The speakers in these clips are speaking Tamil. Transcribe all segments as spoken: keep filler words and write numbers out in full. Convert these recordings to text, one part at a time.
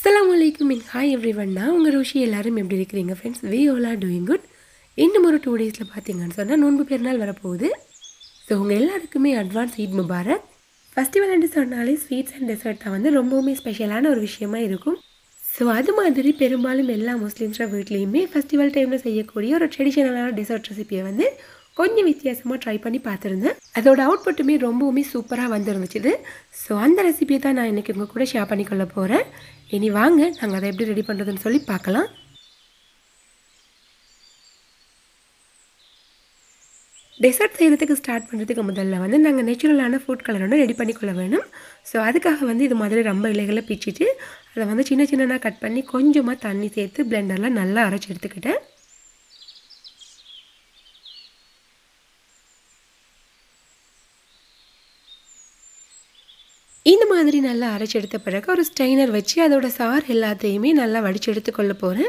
Assalamualaikum and hi everyone. நான் உங்க ரோஷி எல்லாரும் எப்படி இருக்கீங்க friends? We all are doing good. இன்னும் ஒரு two daysல பாத்தீங்கன்னு சொன்னா நோன்பு பெருநாள் வர போகுது. சோ உங்க எல்லாருக்குமே advance Eid Mubarak. Festival and சொன்னாலே ஸ்வீட்ஸ் அண்ட் டெசர்ட் தான் வந்து ரொம்பவுமே ஸ்பெஷலான ஒரு விஷயமா இருக்கும். சோ அது மாதிரி பெரும்பாலும் எல்லா முஸ்லிம்ஸ் வீட்லயுமே ஃபெஸ்டிவல் டைம்ல செய்யக்கூடிய ஒரு ட்ரெடிஷனலான டெசர்ட் ரெசிபியை வந்து கொஞ்சம் வித்தியாசமாக ட்ரை பண்ணி பார்த்துருந்தேன். அதோட அவுட்புட்டுமே ரொம்பவுமே சூப்பராக வந்துருந்துச்சு. ஸோ அந்த ரெசிபியை தான் நான் இன்றைக்கி உங்கள் கூட ஷேர் பண்ணிக்கொள்ள போகிறேன். இனி வாங்க நாங்கள் அதை எப்படி ரெடி பண்ணுறதுன்னு சொல்லி பார்க்கலாம். டெசர்ட் செய்கிறதுக்கு ஸ்டார்ட் பண்ணுறதுக்கு முதல்ல வந்து நாங்கள் நேச்சுரலான ஃபுட் கலர் ஒன்று ரெடி பண்ணிக்கொள்ள வேணும். ஸோ அதுக்காக வந்து இது மாதிரி ரொம்ப இலைகளை பிச்சுட்டு அதை வந்து சின்ன சின்னதாக கட் பண்ணி கொஞ்சமாக தண்ணி சேர்த்து பிளெண்டரில் நல்லா அரைச்சி எடுத்துக்கிட்டேன். இந்த மாதிரி நல்லா அரைச்சி எடுத்த பிறகு ஒரு ஸ்ட்ரெயினர் வச்சு அதோட சாறு எல்லாத்தையுமே நல்லா வடித்து எடுத்துக்கொள்ள போகிறேன்.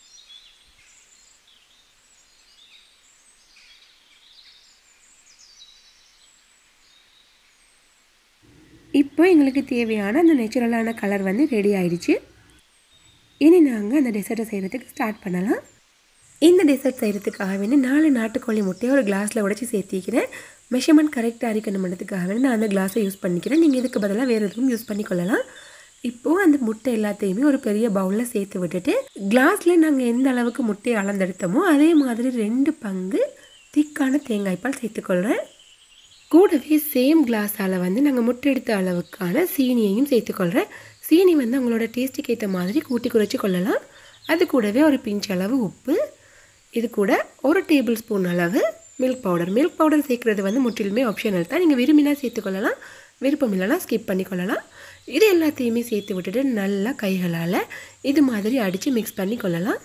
இப்போ எங்களுக்கு தேவையான அந்த நேச்சுரலான கலர் வந்து ரெடி ஆயிடுச்சு. இனி நாங்கள் அந்த டெசர்ட்டை செய்கிறதுக்கு ஸ்டார்ட் பண்ணலாம். இந்த டெசர்ட் செய்கிறதுக்காக வேண்டி நாலு நாட்டுக்கோழி முட்டையை ஒரு கிளாஸில் உடச்சி சேர்த்திக்கிறேன். மெஷர்மெண்ட் கரெக்டாக அரிக்கணுன்றதுக்காக வேண்டி நான் அந்த கிளாஸை யூஸ் பண்ணிக்கிறேன். நீங்கள் இதுக்கு பதிலாக வேறு எதுவும் யூஸ் பண்ணிக்கொள்ளலாம். இப்போது அந்த முட்டை எல்லாத்தையுமே ஒரு பெரிய பவுலில் சேர்த்து விட்டுட்டு கிளாஸில் நாங்கள் எந்த அளவுக்கு முட்டையை அளந்தெடுத்தோமோ அதே மாதிரி ரெண்டு பங்கு திக்கான தேங்காய்ப்பால் சேர்த்துக்கொள்கிறேன். கூடவே சேம் கிளாஸால் வந்து நாங்கள் முட்டை எடுத்த அளவுக்கான சீனியையும் சேர்த்துக்கொள்கிறேன். சீனி வந்து உங்களோட டேஸ்ட்டுக்கு ஏற்ற மாதிரி கூட்டி குறைச்சி கொள்ளலாம். அது கூடவே ஒரு பிஞ்ச் அளவு உப்பு, இது கூட ஒரு டேபிள் ஸ்பூன் அளவு மில்க் பவுடர். மில்க் பவுடர் சேர்க்குறது வந்து முற்றிலுமே ஆப்ஷனல் தான். நீங்கள் விரும்பினா சேர்த்துக்கொள்ளலாம், விருப்பம் இல்லைனா ஸ்கிப் பண்ணிக்கொள்ளலாம். இது எல்லாத்தையுமே சேர்த்து விட்டுட்டு நல்லா கைகளால் இது மாதிரி அடித்து மிக்ஸ் பண்ணி கொள்ளலாம்.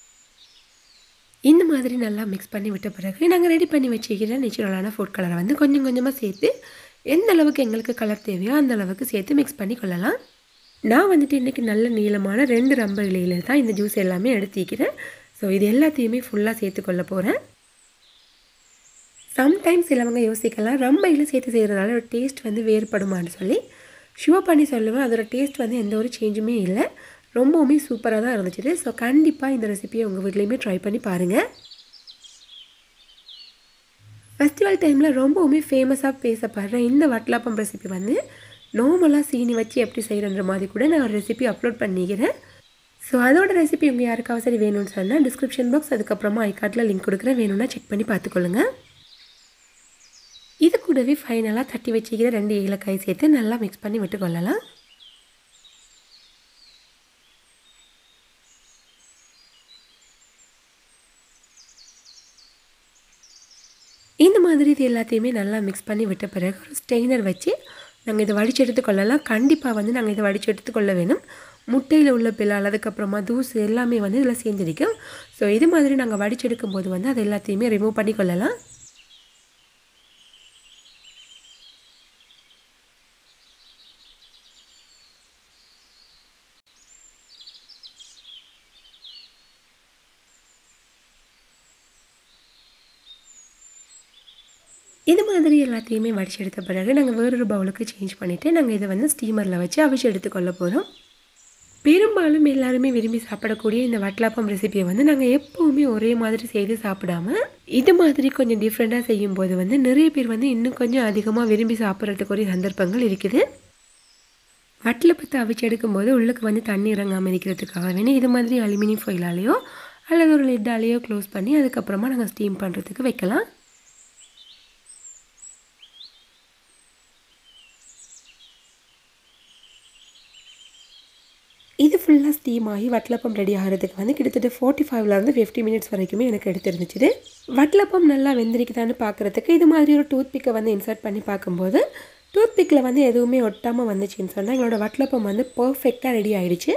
இந்த மாதிரி நல்லா மிக்ஸ் பண்ணி விட்ட பிறகு நாங்கள் ரெடி பண்ணி வச்சுக்கிற நேச்சுரலான ஃபுட் கலரை வந்து கொஞ்சம் கொஞ்சமாக சேர்த்து எந்த அளவுக்கு எங்களுக்கு கலர் தேவையோ அந்த அளவுக்கு சேர்த்து மிக்ஸ் பண்ணி கொள்ளலாம். நான் வந்துட்டு இன்றைக்கி நல்ல நீளமான ரெண்டு ரம்ப இலையில் தான் இந்த ஜூஸ் எல்லாமே எடுத்துக்கிறேன். ஸோ இது எல்லாத்தையுமே ஃபுல்லாக சேர்த்துக்கொள்ள போகிறேன். சம்டைம்ஸ் சிலவங்க யோசிக்கலாம், ரொம்ப இலை சேர்த்து செய்கிறதுனால ஒரு டேஸ்ட் வந்து வேறுபடுமான்னு சொல்லி. ஷுவர் பண்ணி சொல்லுவேன், அதோட டேஸ்ட் வந்து எந்த ஒரு சேஞ்சுமே இல்லை, ரொம்பவுமே சூப்பராக தான் இருந்துச்சு. ஸோ கண்டிப்பாக இந்த ரெசிபியை உங்கள் வீட்லேயுமே ட்ரை பண்ணி பாருங்கள். ஃபெஸ்டிவல் டைமில் ரொம்பவுமே ஃபேமஸாக பேசப்படுற இந்த வட்டலாப்பம் ரெசிபி வந்து நார்மலாக சீனி வச்சு எப்படி செய்கிறன்ற மாதிரி கூட நான் ஒரு ரெசிபி அப்லோட் பண்ணிக்கிறேன். ஸோ அதோட ரெசிபி உங்கள் யாருக்காவது சரி வேணும்னு சொன்னால் டிஸ்கிரிப்ஷன் பாக்ஸ் அதுக்கப்புறமா ஐகார்ட்டில் லிங்க் கொடுக்குறேன், வேணும்னா செக் பண்ணி பார்த்துக்கொள்ளுங்க. இது கூடவே ஃபைனலாக தட்டி வச்சுக்கிற ரெண்டு ஏலக்காய் சேர்த்து நல்லா மிக்ஸ் பண்ணி விட்டுக்கொள்ளலாம். இந்த மாதிரி இது எல்லாத்தையுமே நல்லா மிக்ஸ் பண்ணி விட்ட பிறகு ஒரு ஸ்ட்ரெயினர் வச்சு நாங்கள் இதை வடித்து எடுத்துக்கொள்ளலாம். கண்டிப்பாக வந்து நாங்கள் இதை வடித்து எடுத்துக்கொள்ள வேணும். முட்டையில் உள்ள பிலால் அதுக்கப்புறமா தூசு எல்லாமே வந்து இதில் சேர்ந்துருக்கும். ஸோ இது மாதிரி நாங்கள் வடித்து எடுக்கும்போது வந்து அது எல்லாத்தையுமே ரிமூவ் பண்ணிக்கொள்ளலாம். இது மாதிரி எல்லாத்தையுமே வடித்து எடுத்த பிறகு நாங்கள் வேறொரு பவுலுக்கு சேஞ்ச் பண்ணிவிட்டு நாங்கள் இதை வந்து ஸ்டீமரில் வச்சு அவிச்சு எடுத்துக்கொள்ள போகிறோம். பெரும்பாலும் எல்லாருமே விரும்பி சாப்பிடக்கூடிய இந்த வட்டலாப்பம் ரெசிபியை வந்து நாங்கள் எப்போவுமே ஒரே மாதிரி செய்து சாப்பிடாம இது மாதிரி கொஞ்சம் டிஃப்ரெண்ட்டாக செய்யும்போது வந்து நிறைய பேர் வந்து இன்னும் கொஞ்சம் அதிகமாக விரும்பி சாப்பிட்றதுக்குரிய சந்தர்ப்பங்கள் இருக்குது. வட்டலப்பத்தை அவிச்சு எடுக்கும்போது உள்ளுக்கு வந்து தண்ணி இறங்காமல் இருக்கிறதுக்காக வேணும் இது மாதிரி அலுமினியம் ஃபைலாலேயோ அல்லது ஒரு லிட்டாலேயோ க்ளோஸ் பண்ணி அதுக்கப்புறமா நாங்கள் ஸ்டீம் பண்ணுறதுக்கு வைக்கலாம். இது ஃபுல்லாக ஸ்டீம் ஆகி வட்டலப்பம் ரெடி ஆகிறதுக்கு வந்து கிட்டத்தட்ட ஃபார்ட்டி ஃபைவ்லேருந்து ஃபிஃப்டி மினிட்ஸ் வரைக்குமே எனக்கு எடுத்துருந்துச்சு. வட்டலப்பம் நல்லா வெந்திருக்குதான்னு பார்க்குறதுக்கு இது மாதிரி ஒரு டூத் பிக்கை வந்து இன்சர்ட் பண்ணி பார்க்கும்போது டூத் பிக்கில் வந்து எதுவுமே ஒட்டாமல் வந்துச்சுன்னு சொன்னால் எங்களோட வட்டலப்பம் வந்து பர்ஃபெக்டாக ரெடி ஆகிடுச்சு.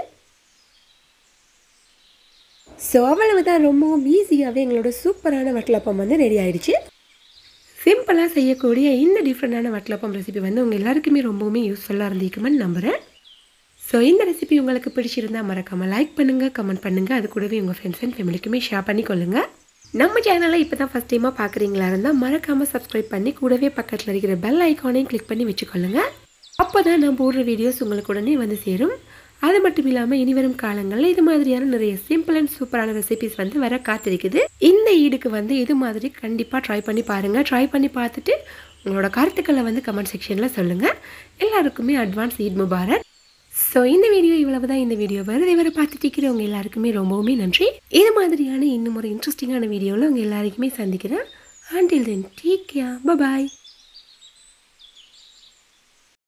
ஸோ அவ்வளவு தான், ரொம்பவும் ஈஸியாகவே எங்களோட சூப்பரான வட்டலப்பம் வந்து ரெடி ஆகிடுச்சு. சிம்பிளாக செய்யக்கூடிய இந்த டிஃப்ரெண்டான வட்டலப்பம் ரெசிபி வந்து உங்கள் எல்லாருக்குமே ரொம்பவுமே யூஸ்ஃபுல்லாக இருந்திருக்குமென்னு நம்புகிறேன். ஸோ இந்த ரெசிபி உங்களுக்கு பிடிச்சிருந்தால் மறக்காமல் லைக் பண்ணுங்கள், கமெண்ட் பண்ணுங்கள், அது கூடவே உங்கள் ஃப்ரெண்ட்ஸ் அண்ட் ஃபேமிலிக்குமே ஷேர் பண்ணிக்கொள்ளுங்கள். நம்ம சேனலை இப்போ தான் ஃபஸ்ட் டைமாக பார்க்குறீங்களா இருந்தால் மறக்காமல் சப்ஸ்கிரைப் பண்ணி கூடவே பக்கத்தில் இருக்கிற பெல் ஐக்கானையும் கிளிக் பண்ணி வச்சுக்கொள்ளுங்கள். அப்போ தான் நான் போடுற வீடியோஸ் உங்களுக்கு உடனே வந்து சேரும். அது மட்டும் இல்லாமல் இனி வரும் காலங்களில் இது மாதிரியான நிறைய சிம்பிள் அண்ட் சூப்பரான ரெசிபிஸ் வந்து வர காத்திருக்குது. இந்த ஈடுக்கு வந்து இது மாதிரி கண்டிப்பாக ட்ரை பண்ணி பாருங்கள். ட்ரை பண்ணி பார்த்துட்டு உங்களோட கருத்துக்களை வந்து கமெண்ட் செக்ஷனில் சொல்லுங்கள். எல்லாருக்குமே அட்வான்ஸ் ஈத் முபாரக். ஸோ இந்த வீடியோ இவ்வளவு தான். இந்த வீடியோ வருது வரை பார்த்துட்டு இருக்கிறவங்க எல்லாருக்குமே ரொம்பவுமே நன்றி. இது மாதிரியான இன்னும் ஒரு இன்ட்ரெஸ்டிங்கான வீடியோவில் உங்கள் எல்லாருக்குமே சந்திக்கிறேன். Until then, take care. Bye-bye.